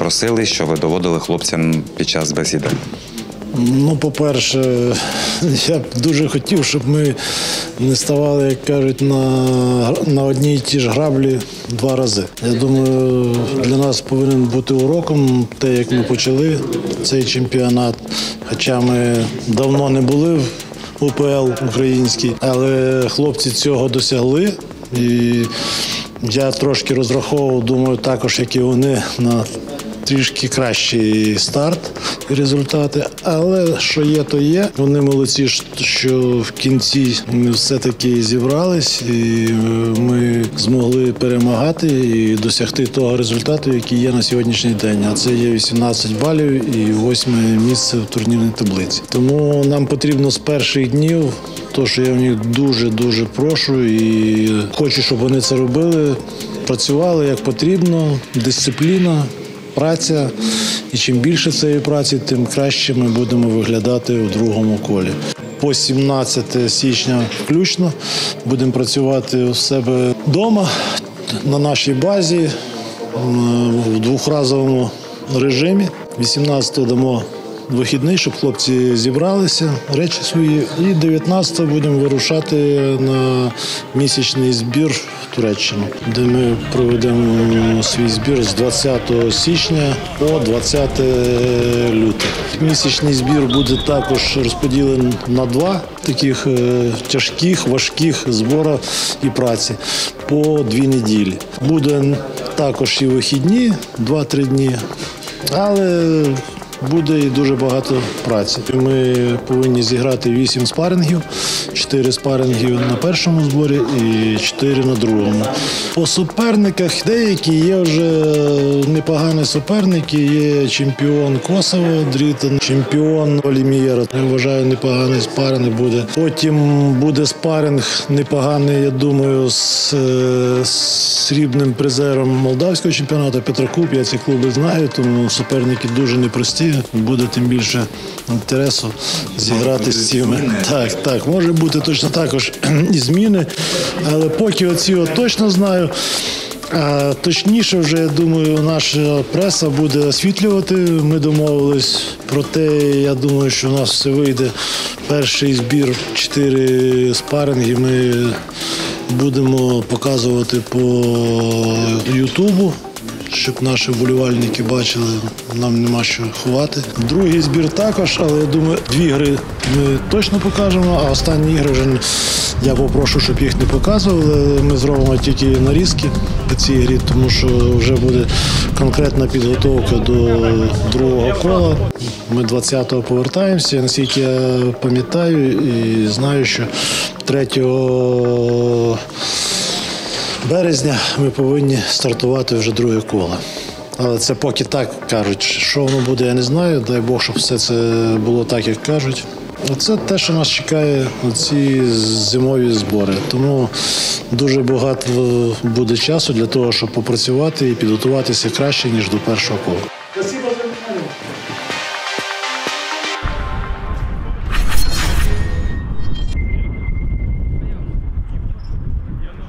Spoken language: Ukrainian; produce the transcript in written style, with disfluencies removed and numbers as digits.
просили, що ви доводили хлопцям під час бесіди? Ну, по-перше, я б дуже хотів, щоб ми не ставали, як кажуть, на одній і ті ж граблі два рази. Я думаю, для нас повинен бути уроком те, як ми почали цей чемпіонат. Хоча ми давно не були в УПЛ українській, але хлопці цього досягли. І я трошки розраховував, думаю, також, як і вони, на трішки кращий старт і результати, але що є, то є. Вони молодці, що в кінці ми все-таки зібрались і ми змогли перемагати і досягти того результату, який є на сьогоднішній день. А це є 18 балів і 8 місце в турнірній таблиці. Тому нам потрібно з перших днів, то, що я в них дуже-дуже прошу і хочу, щоб вони це робили, працювали як потрібно, дисципліна, праця, і чим більше цієї праці, тим краще ми будемо виглядати у другому колі. По 17 січня включно будемо працювати у себе вдома, на нашій базі, в двохразовому режимі. 18-го дамо вихідний, щоб хлопці зібралися, речі свої. І 19-го будемо вирушати на місячний збір в Туреччину, де ми проведемо свій збір з 20 січня по 20 лютого. Місячний збір буде також розподілений на два таких тяжких, важких збору і праці по 2 неділі. Буде також і вихідні, 2-3 дні, але буде і дуже багато праці. Ми повинні зіграти 8 спарингів, 4 спарингів на першому зборі і 4 на другому. По суперниках деякі є вже непогані суперники. Є чемпіон Косово, Дрітон, чемпіон Олімієра. Я вважаю, непоганий спаринг буде. Потім буде спаринг непоганий, я думаю, з срібним призером молдавського чемпіонату Петрокуб. Я ці клуби знаю, тому суперники дуже непрості. Буде тим більше інтересу зіграти з цими. Так, може бути точно також і зміни, але поки оці точно знаю. А точніше вже, я думаю, наша преса буде освітлювати. Ми домовились про те, я думаю, що у нас все вийде. Перший збір, 4 спаринги ми будемо показувати по Ютубу, щоб наші вболівальники бачили, нам нема що ховати. Другий збір також, але я думаю, 2 гри ми точно покажемо, а останні ігри вже я попрошу, щоб їх не показували. Ми зробимо тільки нарізки по цій грі, тому що вже буде конкретна підготовка до другого кола. Ми 20-го повертаємося, наскільки я пам'ятаю і знаю, що 3 березня ми повинні стартувати вже друге коло. Але це поки так кажуть. Що воно буде, я не знаю. Дай Бог, щоб все це було так, як кажуть. Це те, що нас чекає ці зимові збори. Тому дуже багато буде часу для того, щоб попрацювати і підготуватися краще, ніж до першого кола.